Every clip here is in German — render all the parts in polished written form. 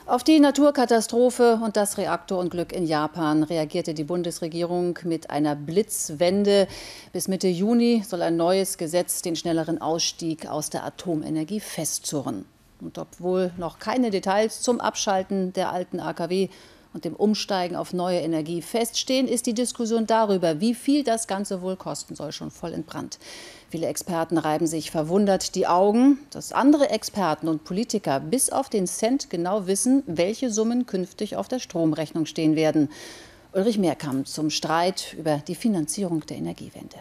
Auf die Naturkatastrophe und das Reaktorunglück in Japan reagierte die Bundesregierung mit einer Blitzwende. Bis Mitte Juni soll ein neues Gesetz den schnelleren Ausstieg aus der Atomenergie festzurren. Und obwohl noch keine Details zum Abschalten der alten AKW und dem Umsteigen auf neue Energie feststehen, ist die Diskussion darüber, wie viel das Ganze wohl kosten soll, schon voll entbrannt. Viele Experten reiben sich verwundert die Augen, dass andere Experten und Politiker bis auf den Cent genau wissen, welche Summen künftig auf der Stromrechnung stehen werden. Ulrich Mehrkamp zum Streit über die Finanzierung der Energiewende.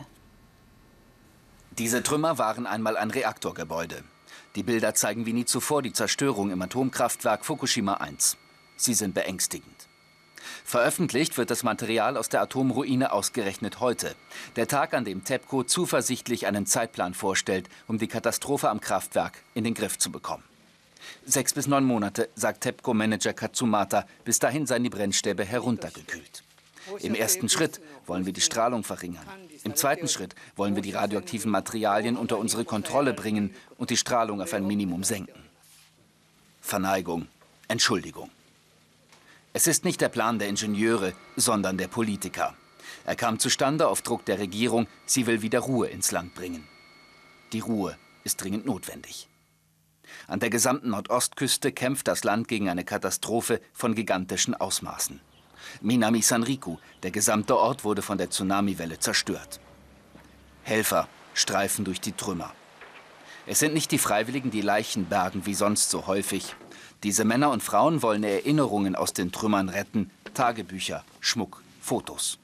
Diese Trümmer waren einmal ein Reaktorgebäude. Die Bilder zeigen wie nie zuvor die Zerstörung im Atomkraftwerk Fukushima 1. Sie sind beängstigend. Veröffentlicht wird das Material aus der Atomruine ausgerechnet heute. Der Tag, an dem TEPCO zuversichtlich einen Zeitplan vorstellt, um die Katastrophe am Kraftwerk in den Griff zu bekommen. 6 bis 9 Monate, sagt TEPCO-Manager Katsumata. Bis dahin seien die Brennstäbe heruntergekühlt. Im ersten Schritt wollen wir die Strahlung verringern. Im zweiten Schritt wollen wir die radioaktiven Materialien unter unsere Kontrolle bringen und die Strahlung auf ein Minimum senken. Verneigung, Entschuldigung. Es ist nicht der Plan der Ingenieure, sondern der Politiker. Er kam zustande auf Druck der Regierung. Sie will wieder Ruhe ins Land bringen. Die Ruhe ist dringend notwendig. An der gesamten Nordostküste kämpft das Land gegen eine Katastrophe von gigantischen Ausmaßen. Minami Sanriku, der gesamte Ort, wurde von der Tsunamiwelle zerstört. Helfer streifen durch die Trümmer. Es sind nicht die Freiwilligen, die Leichen bergen, wie sonst so häufig. Diese Männer und Frauen wollen Erinnerungen aus den Trümmern retten, Tagebücher, Schmuck, Fotos.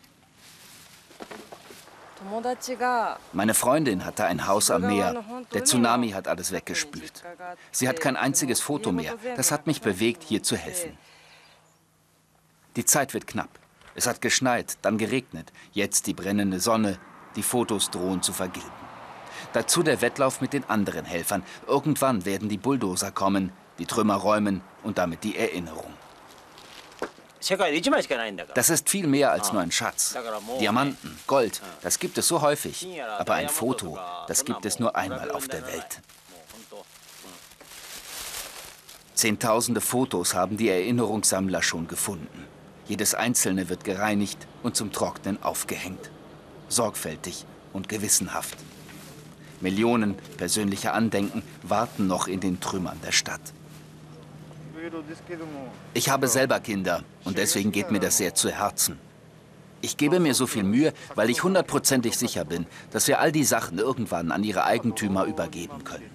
Meine Freundin hatte ein Haus am Meer. Der Tsunami hat alles weggespült. Sie hat kein einziges Foto mehr. Das hat mich bewegt, hier zu helfen. Die Zeit wird knapp. Es hat geschneit, dann geregnet. Jetzt die brennende Sonne. Die Fotos drohen zu vergilben. Dazu der Wettlauf mit den anderen Helfern. Irgendwann werden die Bulldozer kommen, die Trümmer räumen und damit die Erinnerung. Das ist viel mehr als nur ein Schatz. Diamanten, Gold, das gibt es so häufig. Aber ein Foto, das gibt es nur einmal auf der Welt. Zehntausende Fotos haben die Erinnerungssammler schon gefunden. Jedes einzelne wird gereinigt und zum Trocknen aufgehängt. Sorgfältig und gewissenhaft. Millionen persönlicher Andenken warten noch in den Trümmern der Stadt. Ich habe selber Kinder und deswegen geht mir das sehr zu Herzen. Ich gebe mir so viel Mühe, weil ich 100%ig sicher bin, dass wir all die Sachen irgendwann an ihre Eigentümer übergeben können.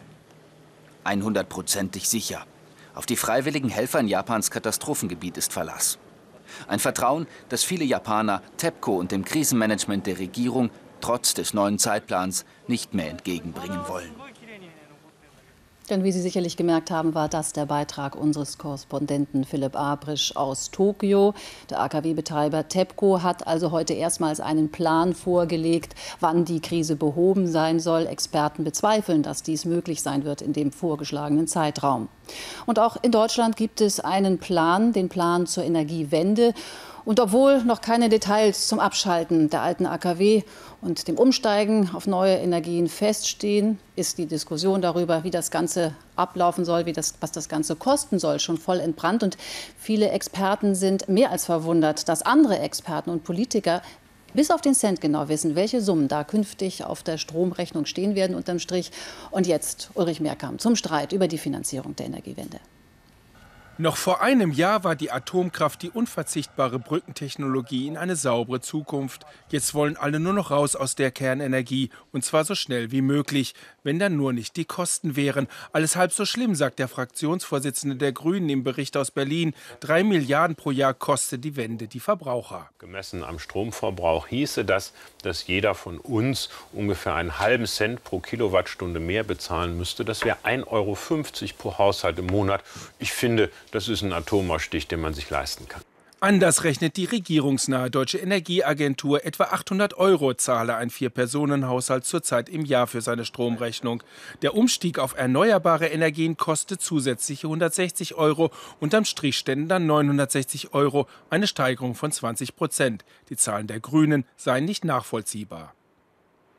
100%ig sicher. Auf die freiwilligen Helfer in Japans Katastrophengebiet ist Verlass. Ein Vertrauen, das viele Japaner TEPCO und dem Krisenmanagement der Regierung trotz des neuen Zeitplans nicht mehr entgegenbringen wollen. Denn wie Sie sicherlich gemerkt haben, war das der Beitrag unseres Korrespondenten Philipp Abrisch aus Tokio. Der AKW-Betreiber TEPCO hat also heute erstmals einen Plan vorgelegt, wann die Krise behoben sein soll. Experten bezweifeln, dass dies möglich sein wird in dem vorgeschlagenen Zeitraum. Und auch in Deutschland gibt es einen Plan, den Plan zur Energiewende. Und obwohl noch keine Details zum Abschalten der alten AKW und dem Umsteigen auf neue Energien feststehen, ist die Diskussion darüber, wie das Ganze ablaufen soll, was das Ganze kosten soll, schon voll entbrannt. Und viele Experten sind mehr als verwundert, dass andere Experten und Politiker bis auf den Cent genau wissen, welche Summen da künftig auf der Stromrechnung stehen werden unterm Strich. Und jetzt Ulrich Mehrkamp zum Streit über die Finanzierung der Energiewende. Noch vor einem Jahr war die Atomkraft die unverzichtbare Brückentechnologie in eine saubere Zukunft. Jetzt wollen alle nur noch raus aus der Kernenergie, und zwar so schnell wie möglich, wenn dann nur nicht die Kosten wären. Alles halb so schlimm, sagt der Fraktionsvorsitzende der Grünen im Bericht aus Berlin. 3 Milliarden pro Jahr kostet die Wende die Verbraucher. Gemessen am Stromverbrauch hieße das, dass jeder von uns ungefähr einen halben Cent pro Kilowattstunde mehr bezahlen müsste. Das wäre 1,50 € pro Haushalt im Monat. Ich finde, das ist ein Atomausstich, den man sich leisten kann. Anders rechnet die regierungsnahe Deutsche Energieagentur. Etwa 800 € zahle ein 4-Personen-Haushalt zurzeit im Jahr für seine Stromrechnung. Der Umstieg auf erneuerbare Energien kostet zusätzliche 160 €. Unterm Strich ständen dann 960 €, eine Steigerung von 20%. Die Zahlen der Grünen seien nicht nachvollziehbar.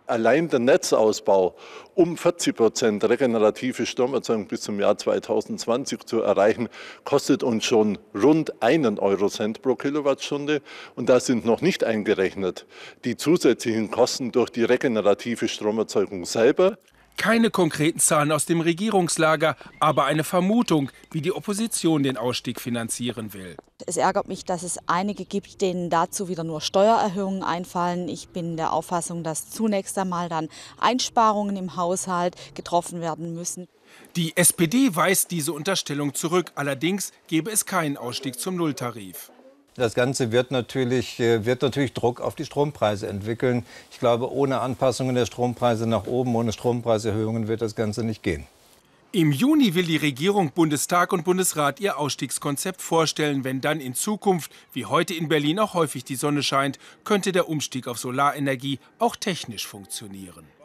Allein der Netzausbau, um 40% regenerative Stromerzeugung bis zum Jahr 2020 zu erreichen, kostet uns schon rund 1 Eurocent pro Kilowattstunde. Und da sind noch nicht eingerechnet die zusätzlichen Kosten durch die regenerative Stromerzeugung selber. Keine konkreten Zahlen aus dem Regierungslager, aber eine Vermutung, wie die Opposition den Ausstieg finanzieren will. Es ärgert mich, dass es einige gibt, denen dazu wieder nur Steuererhöhungen einfallen. Ich bin der Auffassung, dass zunächst einmal dann Einsparungen im Haushalt getroffen werden müssen. Die SPD weist diese Unterstellung zurück. Allerdings gebe es keinen Ausstieg zum Nulltarif. Das Ganze wird natürlich Druck auf die Strompreise entwickeln. Ich glaube, ohne Anpassungen der Strompreise nach oben, ohne Strompreiserhöhungen wird das Ganze nicht gehen. Im Juni will die Regierung, Bundestag und Bundesrat ihr Ausstiegskonzept vorstellen. Wenn dann in Zukunft, wie heute in Berlin, auch häufig die Sonne scheint, könnte der Umstieg auf Solarenergie auch technisch funktionieren.